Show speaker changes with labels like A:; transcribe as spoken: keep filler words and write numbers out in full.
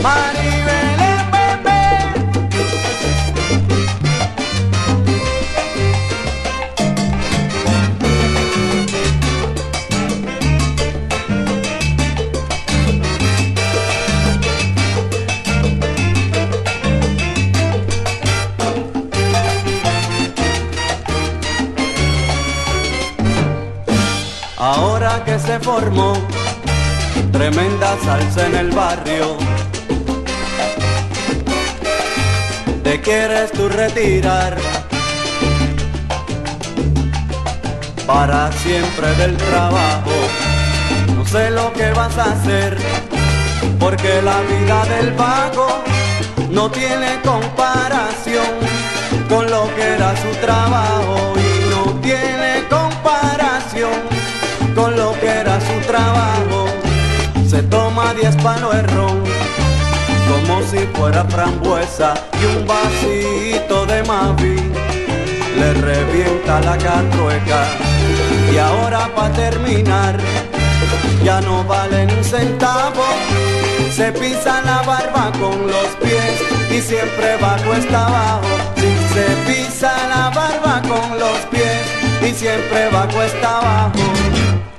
A: Maribel Pepe. Ahora que se formó tremenda salsa en el barrio, te quieres tú retirar para siempre del trabajo. No sé lo que vas a hacer, porque la vida del vago no tiene comparación con lo que era su trabajo, y no tiene comparación con lo que era su trabajo. Se toma diez palos de ron como si fuera frambuesa, y un vasito de Mavi le revienta la catrueca. Y ahora pa' terminar ya no vale ni un centavo, se pisa la barba con los pies y siempre va cuesta abajo. Si se pisa la barba con los pies y siempre va cuesta abajo.